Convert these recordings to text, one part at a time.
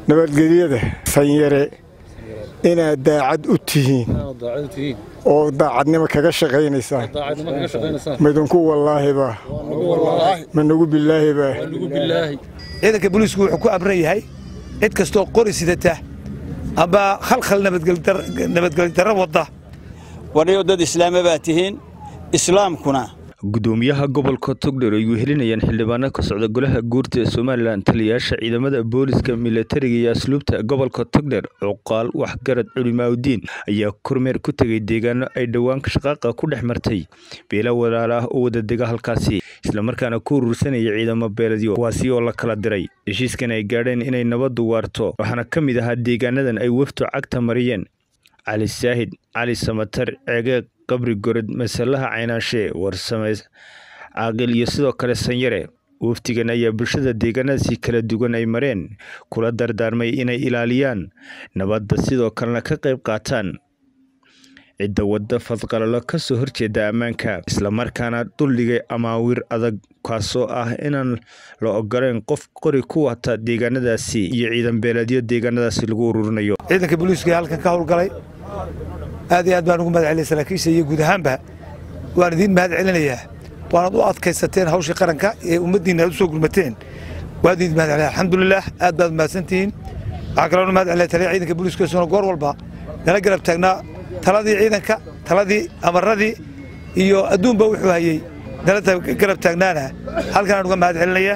nabadgelyada sanyare inaad daacad u tihiin oo daacadnimo kaga shaqaynaysaan midunku wallaahiba manugu bilaahiba ciidanka booliisku wuxuu ku amran yahay cid kastoo qori sidata aba khalkhal nabadgelyo darro wada wanayo dad islaam baa tihiin islaamkuna gudoomiyaha gobolka Togdheer ay wehelinayaan xildhibaano ka socda golaha guurta ee Soomaaliland taliyaasha ciidamada booliska militariga iyo asluubta gobolka Togdheer Cuqaal waxgarad culimaadiin ayaa kormeer ku tagay deegaano ay dhawaan ka shaqaaqa ku dhexmartay beela walaalaha oo wada dega halkaasi isla markaana ku urursanaya ciidamo beeladyo kuwaasi oo la kala diray heshiiskan ay gaadheen inay nabad waarto waxaana kamid ahaa deegaanadan ay waftu cagta mariyeen علي الساهد علي سمتر عقاق قبر قرد مسلها عيناشي ورسميز عاقل يسدو كلا سنيري وفتيقنا يا برشدة ديقنا سي كلا دوغن اي مرين كلا داردارمي إناي إلاليان نباد سيدو كلا كقيب قاتان عدة ودى فضقال الله كسو هرشي دا أمانكا إسلامار كانا طوليغي أماوير أدق كاسو إنان لو أقارين قف قري كواتا ديقنا دا سي يعيدان بيلاديو ديقنا دا سي لغورورنيو عيدان كبوليسكي هالكا كاول قلي هذه أدبان نقوم عليه سلاكيسة يقود هامبها واردين مهد علينا وانا ضوءات كيستين هوشي قرنكا ومدين هدوسوق المتين واردين مهد عليها الحمد لله أدبان ما سنتين عقلون مهد عليه تلي عيدان كبوليسكي سونا قور والبا لنا قرب تاقنا تلادي عيدانكا تلادي أمردي إيو أدون بوحو هايي لنا قرب تاقنانا هل كان نقوم مهد علينا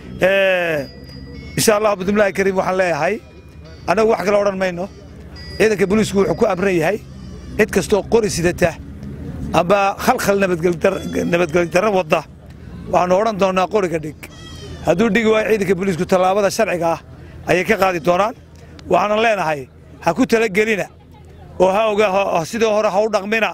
إن شاء الله بدون الله كريم وحن لها هاي أنا وحق الأوران مينو عيدانك بوليسكو وحكو أبري هاي cid kastoo qori sidata aba khalkhal nabadgelyo darro wada waxaan oran doonaa qoriga dhig haduu dhigi waa ciidanka booliisku talaabada sharciga ah ayay ka qaadi doonaan waxaan leenahay ha ku tala gelina oo ha oga sidoo hore ha u dhaqmina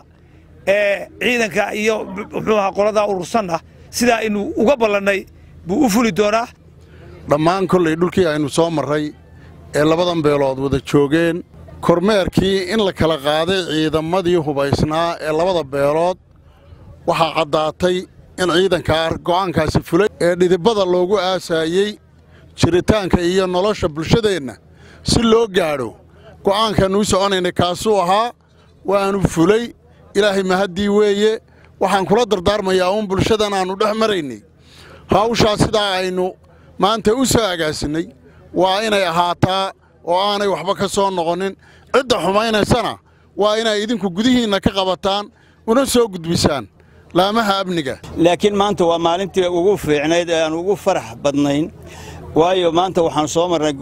ciidanka iyo muxuu qolada urursanna sida inuu uga ballanay buu u fuli doonaa dhammaan kulay dhulkii aynu soo maray ee labadan beelood wada joogeen kormeerkii in la kala qaaday ciidamadii hubaysnaa ee labada beelood waxaa caddaatay in ciidanka go'aankaasi fulay ee dhidibada loogu aasaayey jiritaanka iyo nolosha bulshadeenna si loo gaadho go'aankan uu soconaynay kaasuu ahaa waanu fulay ilaahay mahaddii weeye waxaan kula dardaarmayaa uun bulshadan aanu dhex maraynay hawshaa sidaa aynu maanta u soo agaasinay waa inay ahaataa oo aanay waxba ka soo noqonin cidda xumaynaysana waa inay idinku gudihiinna ka qabataan una soo gudbisaan laamaha amniga laakiin maanta waa maalintii ugu fiicnayd ee aan ugu farax badnayn waayo maanta waxaan soo marnay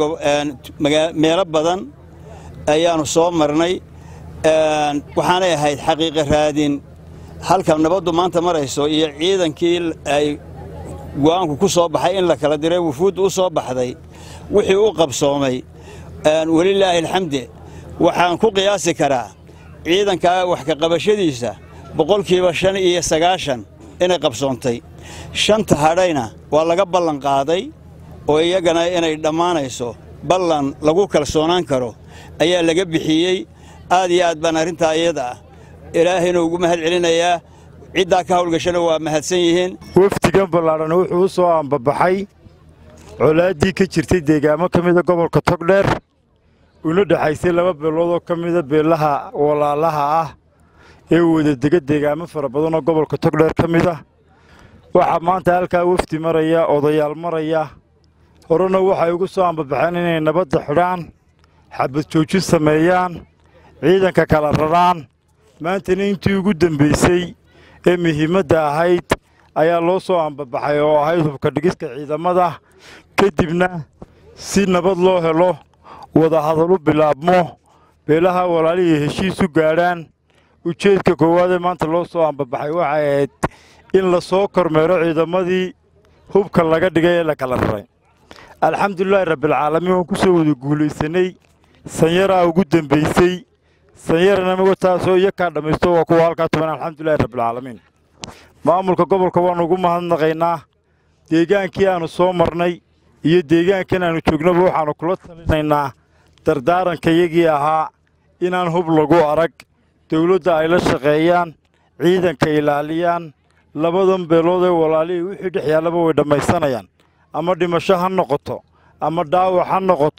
meelo badan ayaanu soo marnay waxaanay ahayd xaqiiqo raadin halka nabaddu maanta marayso iyo ciidankii ay go'aanku ku soo baxay in la kala diray wufuud u soo baxday wixii u qabsoomay walilaahi alxamdi waxaan ku qiyaasi karaa ciidanka wax ka qabashadiisa boqolkiiba 95 inay qabsoontay shanta hadhayna waa laga ballan qaaday oo iyagana inay dhamaanayso ballan lagu kalsoonaan karo ayaa laga bixiyay aad iyo aad baan arinta iyada ilaahayna ugu mahad celinayaa cidda ka hawlgashana waa mahadsan yihiin waftigan ballaaran wuxuu soo ambabaxay colaadii ka jirtay deegaamo kamida gobolka Togdheer una dhaxaysay laba beelood oo kamida beelaha walaalaha ah ee wada dega deegaamo fara badan oo gobolka Togdheer kamida waxa maanta halka wafti maraya odayaal maraya horena waxay ugu soo ambabaxeen inay nabad xidhaan xabad joojin sameeyaan ciidanka kala raraan maanta intii ugu dambeysay ee muhiimadda ahayd ayaa loo soo ambabaxay oo ahayd hubka dhigiska ciidamada kadibna si nabad loo helo wada hadal u bilaabmo beelaha walaalihii heshiis u gaadhaan ujeedka koowaad ee maanta loo soo ambabaxay waxay ahayd in la soo kormeero ciidamadii hubka laga dhigay ee la kala raray alxamdulillaah rabbil caalamiin waan ku soo wada guulaysanay sanyara ugu dambeysay sanyarana ma taasoo iyaga dhamaysto waa kuwa halka toban alxamdulillaah rabbil caalamiin maamulka gobolka waan ugu mahadnaqaynaa deegaankii aanu soo marnay iyo deegaankan aanu joognaba waxaanu kula talinaynaa dardaaranka iyagii ahaa inaan hub lagu arag dawladda ay la shaqeeyaan ciidanka ilaaliyaan labadan beelood ee walaalihii wixii dhex yaalaba way dhamaysanayaan ama dhimasho ha noqoto ama dhaawac ha noqoto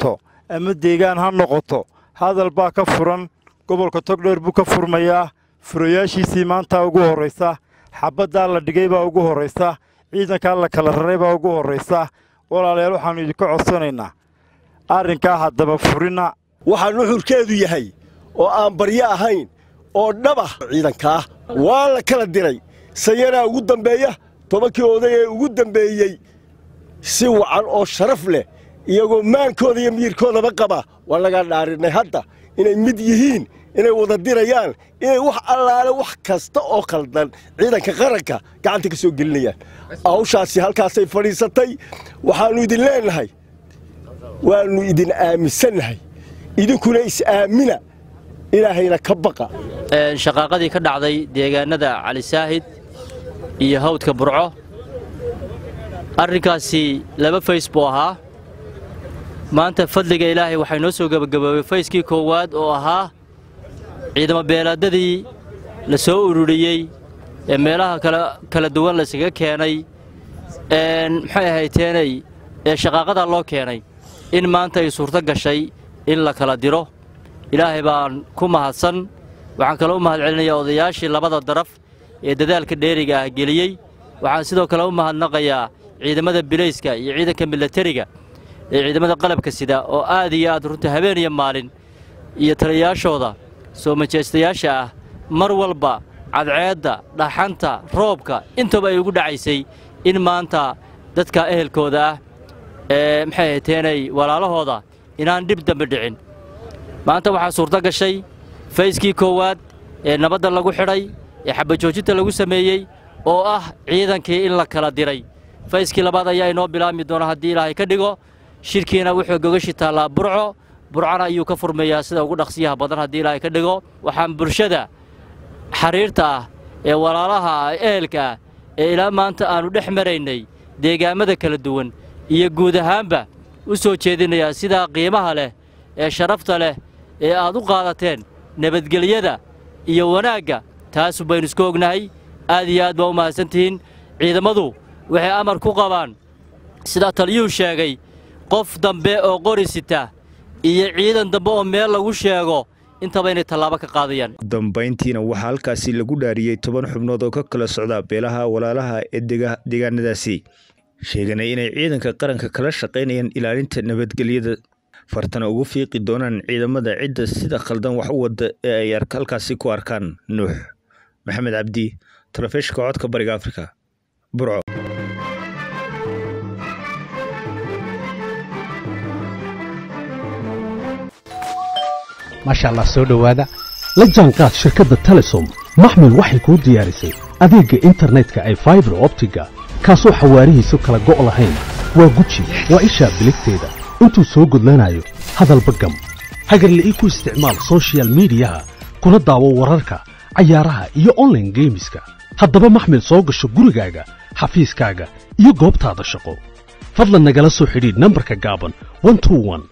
ama deegaan ha noqoto hadal baa ka furan gobolka Togdheer buu ka furmayaa furayaashiisii maanta ugu horeysa xabadda la dhigay baa ugu horeysa ciidanka la kala raray baa ugu horeysa walaalayaal waxaan idinku codsanaynaa arrinka haddaba furina waxaan nuxurkeedu yahay oo aan baryo ahayn oo dhaba ciidanka waa la kala diray sayara ugu dambeeya tobankii oday ee ugu dambeeyay si wacan oo sharaf leh iyagoo maankooda iyo miirkoodaba qaba waa laga dhaarinay hadda inay mid yihiin inay wada dirayaan inay wax allaale wax kasta oo khaldan ciidanka qaranka gacanta ka soo gelinayaan awshaasi halkaasay fadhiisatay waxaanu idin leenahay waanu idin aaminsanahay idinkuna is aamina ilaahayna ka baqa shaqaaqadii ka dhacday deegaanada Cali Saahid iyo hawdka Burco arrinkaasi laba face buu ahaa maanta fadliga ilaahay waxay noo soo gabagaboobay fayskii koowaad oo ahaa ciidamo beelaadadii la soo ururiyay ee meelaha kala duwan la isaga keenay maxay ahaayeenay ee shaqaaqada loo keenay in maanta ay suurto gashay in la kala diro ilaahay baan ku mahadsan waxaan kale u mahadcelinayaa odayaashii labada daraf ee dadaalka dheeriga ah geliyay waxaan sidoo kale u mahadnaqayaa ciidamada bilayska iyo ciidanka militariga ee ciidamada qalabka sida oo aad iyo aad runtii habeen iyo maalin iyo taliyaashooda soo majeystayaasha ah mar walba cadceedda dhaxanta roobka intaba ay ugu dhacaysay in maanta dadka ehelkooda ah ee maxay ahaayeenay walaalahooda inaan dib dambe dhicin maanta waxaa suurto gashay fayskii koowaad ee nabadda lagu xidhay ee xabajoojinta lagu sameeyey oo ah ciidankii in la kala diray fayskii labaad ayaa inoo bilaabmi doona haddii ilaahay ka dhigo shirkiina wuxuu gogashi taalaa burcana ayuu ka furmayaa sida ugu dhaqsiyaha badan haddii ilaahay ka dhigo waxaan bulshada xariirta ah ee walaalaha ehelka ah ee ilaa maanta aanu dhex maraynay deegaamada kala duwan iyo guud ahaanba u soo jeedinayaa sidaa qiimaha leh ee sharafta leh ee aad u qaadateen nabadgelyada iyo wanaagga taas baynu isku ognahay aad iyo aad baa u mahadsantihiin ciidamadu waxay amar ku qabaan sida taliyuhu sheegay qof dambe oo qori sita iyo ciidan dambe oo meel lagu sheego intaba inay tallaabo ka qaadayaan dambayntiina waxaa halkaasi lagu dhaariyey 10 xubnood oo ka kala socda beelaha walaalaha ee deegaanadaasi sheeganay inay ciidanka qaranka kala shaqeynayaan ilaalinta nabadgelyada fartana ugu fiiqi doonaan ciidamada cidda sida khaldan wax u wada ee ay halkaasi ku arkaan nuux maxamed cabdi telefishinka codka bariga Afrika Burco maasha Allah soo dhawaada la jaanqaad shirkadda Telesom maxmil waxay ku diyaarisay adeegga internetka ay fiber optiga kaasoo xawaarihiisu kala go' lahayn waa guji waa isha biligteeda intuu soo gudlanayo hadalba gam hagarla ii ku isticmaal social media kuna daawo wararka cayaaraha iyo online gameska haddaba maxmil soo gasho gurigaaga xafiiskaaga iyo goobtaada shaqo fadlan nagala soo xidhiidh nambarka gaaban 121